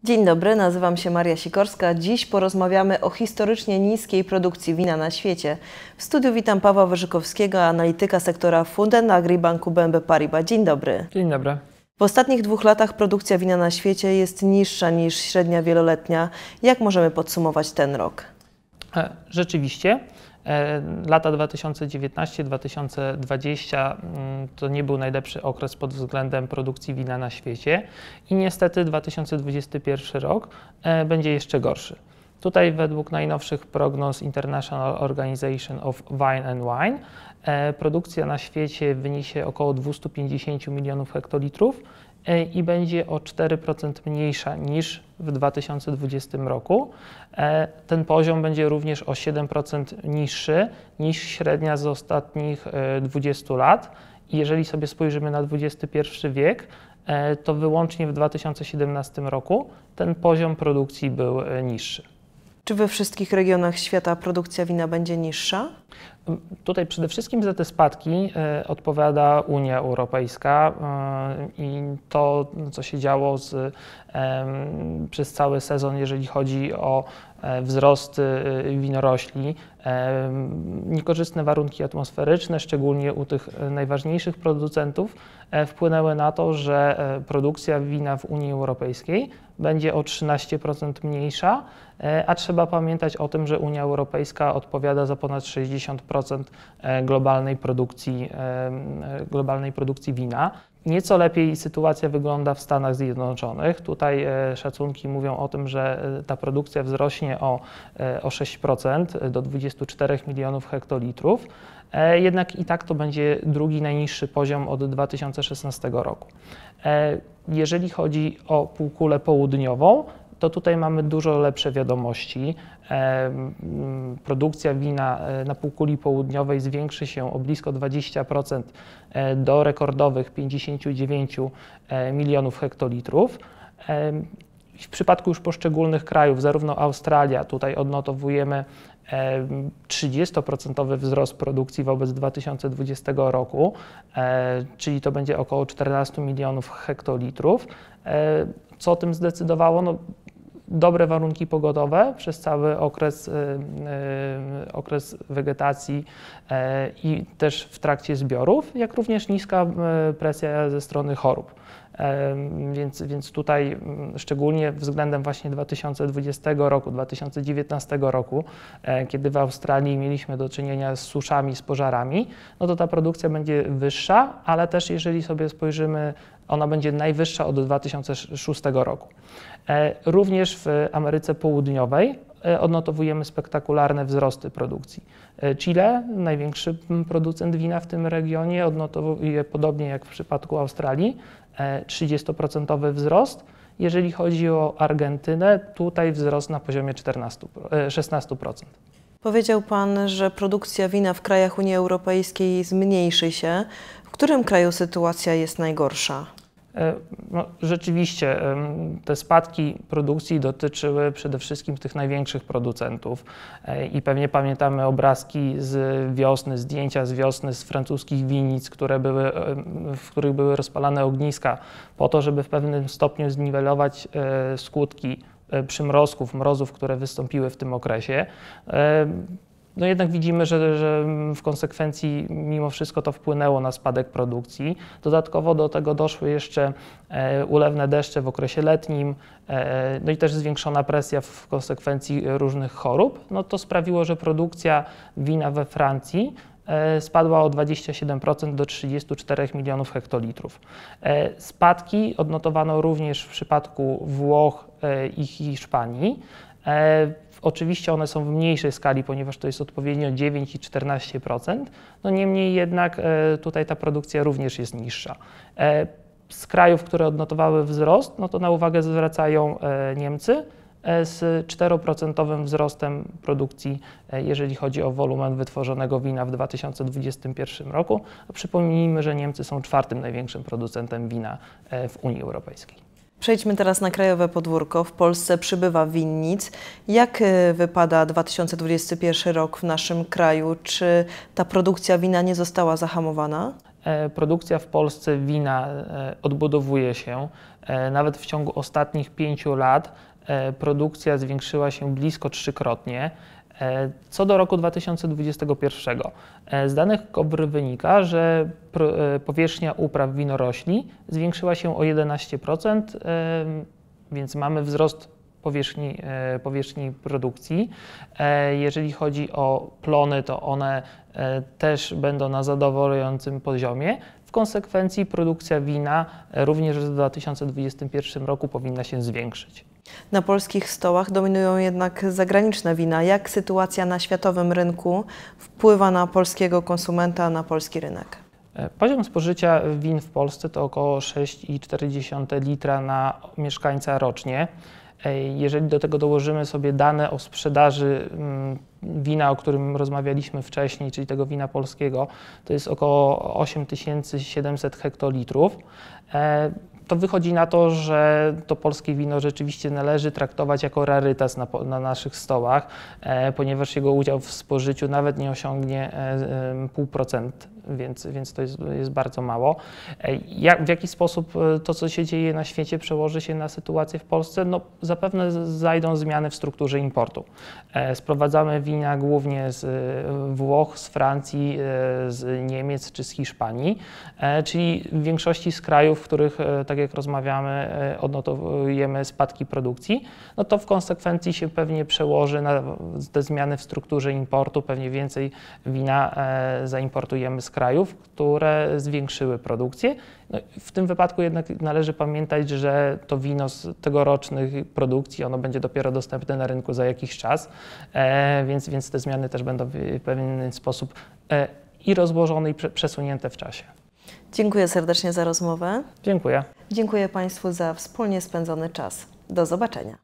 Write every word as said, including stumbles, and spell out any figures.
Dzień dobry, nazywam się Maria Sikorska. Dziś porozmawiamy o historycznie niskiej produkcji wina na świecie. W studiu witam Pawła Wyrzykowskiego, analityka sektora Food and Agri Banku B N P Paribas. Dzień dobry. Dzień dobry. W ostatnich dwóch latach produkcja wina na świecie jest niższa niż średnia wieloletnia. Jak możemy podsumować ten rok? Rzeczywiście. Lata dwa tysiące dziewiętnasty do dwa tysiące dwudziestego to nie był najlepszy okres pod względem produkcji wina na świecie i niestety dwa tysiące dwudziesty pierwszy rok będzie jeszcze gorszy. Tutaj według najnowszych prognoz International Organization of Wine and Wine produkcja na świecie wyniesie około dwieście pięćdziesiąt milionów hektolitrów i będzie o cztery procent mniejsza niż w dwa tysiące dwudziestym roku. Ten poziom będzie również o siedem procent niższy niż średnia z ostatnich dwudziestu lat. I jeżeli sobie spojrzymy na dwudziesty pierwszy wiek, to wyłącznie w dwa tysiące siedemnastym roku ten poziom produkcji był niższy. Czy we wszystkich regionach świata produkcja wina będzie niższa? Tutaj przede wszystkim za te spadki y, odpowiada Unia Europejska y, i to, co się działo z, y, przez cały sezon, jeżeli chodzi o y, wzrost y, winorośli. Y, niekorzystne warunki atmosferyczne, szczególnie u tych najważniejszych producentów, y, wpłynęły na to, że y, produkcja wina w Unii Europejskiej będzie o trzynaście procent mniejsza, y, a trzeba pamiętać o tym, że Unia Europejska odpowiada za ponad sześćdziesiąt procent globalnej produkcji, globalnej produkcji wina. Nieco lepiej sytuacja wygląda w Stanach Zjednoczonych. Tutaj szacunki mówią o tym, że ta produkcja wzrośnie o, o sześć procent do dwudziestu czterech milionów hektolitrów. Jednak i tak to będzie drugi najniższy poziom od dwa tysiące szesnastego roku. Jeżeli chodzi o półkulę południową, to tutaj mamy dużo lepsze wiadomości. Produkcja wina na półkuli południowej zwiększy się o blisko dwadzieścia procent do rekordowych pięćdziesięciu dziewięciu milionów hektolitrów. W przypadku już poszczególnych krajów, zarówno Australia, tutaj odnotowujemy trzydziestoprocentowy wzrost produkcji wobec dwa tysiące dwudziestego roku, czyli to będzie około czternastu milionów hektolitrów. Co o tym zdecydowało? No, dobre warunki pogodowe przez cały okres, yy, okres wegetacji yy, i też w trakcie zbiorów, jak również niska yy, presja ze strony chorób. Yy, więc, więc tutaj yy, szczególnie względem właśnie dwa tysiące dwudziestego roku, dwa tysiące dziewiętnastego roku, yy, kiedy w Australii mieliśmy do czynienia z suszami, z pożarami, no to ta produkcja będzie wyższa, ale też jeżeli sobie spojrzymy, ona będzie najwyższa od dwa tysiące szóstego roku. Również w Ameryce Południowej odnotowujemy spektakularne wzrosty produkcji. Chile, największy producent wina w tym regionie, odnotowuje podobnie jak w przypadku Australii trzydziestoprocentowy wzrost. Jeżeli chodzi o Argentynę, tutaj wzrost na poziomie szesnastu procent. Powiedział Pan, że produkcja wina w krajach Unii Europejskiej zmniejszy się. W którym kraju sytuacja jest najgorsza? No, rzeczywiście te spadki produkcji dotyczyły przede wszystkim tych największych producentów i pewnie pamiętamy obrazki z wiosny, zdjęcia z wiosny z francuskich winnic, które były, w których były rozpalane ogniska po to, żeby w pewnym stopniu zniwelować skutki przymrozków, mrozów, które wystąpiły w tym okresie. No jednak widzimy, że, że w konsekwencji mimo wszystko to wpłynęło na spadek produkcji. Dodatkowo do tego doszły jeszcze e, ulewne deszcze w okresie letnim, e, no i też zwiększona presja w konsekwencji różnych chorób. No to sprawiło, że produkcja wina we Francji e, spadła o dwadzieścia siedem procent do trzydziestu czterech milionów hektolitrów. E, spadki odnotowano również w przypadku Włoch e, i Hiszpanii. E, Oczywiście one są w mniejszej skali, ponieważ to jest odpowiednio dziewięć i czternaście procent, no niemniej jednak e, tutaj ta produkcja również jest niższa. E, z krajów, które odnotowały wzrost, no to na uwagę zwracają e, Niemcy e, z czteroprocentowym wzrostem produkcji, e, jeżeli chodzi o wolumen wytworzonego wina w dwa tysiące dwudziestym pierwszym roku. A przypomnijmy, że Niemcy są czwartym największym producentem wina e, w Unii Europejskiej. Przejdźmy teraz na krajowe podwórko. W Polsce przybywa winnic. Jak wypada dwa tysiące dwudziesty pierwszy rok w naszym kraju? Czy ta produkcja wina nie została zahamowana? Produkcja w Polsce wina odbudowuje się. Nawet w ciągu ostatnich pięciu lat produkcja zwiększyła się blisko trzykrotnie. Co do roku dwa tysiące dwudziestego pierwszego. Z danych KOBRY wynika, że powierzchnia upraw winorośli zwiększyła się o jedenaście procent, więc mamy wzrost powierzchni, powierzchni produkcji. Jeżeli chodzi o plony, to one też będą na zadowalającym poziomie. W konsekwencji produkcja wina również w dwa tysiące dwudziestym pierwszym roku powinna się zwiększyć. Na polskich stołach dominują jednak zagraniczne wina. Jak sytuacja na światowym rynku wpływa na polskiego konsumenta, na polski rynek? Poziom spożycia win w Polsce to około sześć przecinek cztery litra na mieszkańca rocznie. Jeżeli do tego dołożymy sobie dane o sprzedaży wina, o którym rozmawialiśmy wcześniej, czyli tego wina polskiego, to jest około osiem tysięcy siedemset hektolitrów. To wychodzi na to, że to polskie wino rzeczywiście należy traktować jako rarytas na, na naszych stołach, e, ponieważ jego udział w spożyciu nawet nie osiągnie zero przecinek pięć procent, więc, więc to jest, jest bardzo mało. E, jak, w jaki sposób to, co się dzieje na świecie, przełoży się na sytuację w Polsce? No, zapewne zajdą zmiany w strukturze importu. E, sprowadzamy wina głównie z Włoch, z Francji, e, z Niemiec czy z Hiszpanii, e, czyli w większości z krajów, w których e, tak jak rozmawiamy, odnotowujemy spadki produkcji, no to w konsekwencji się pewnie przełoży na te zmiany w strukturze importu, pewnie więcej wina zaimportujemy z krajów, które zwiększyły produkcję. No, w tym wypadku jednak należy pamiętać, że to wino z tegorocznych produkcji, ono będzie dopiero dostępne na rynku za jakiś czas, więc, więc te zmiany też będą w pewien sposób i rozłożone, i przesunięte w czasie. Dziękuję serdecznie za rozmowę. Dziękuję. Dziękuję Państwu za wspólnie spędzony czas. Do zobaczenia.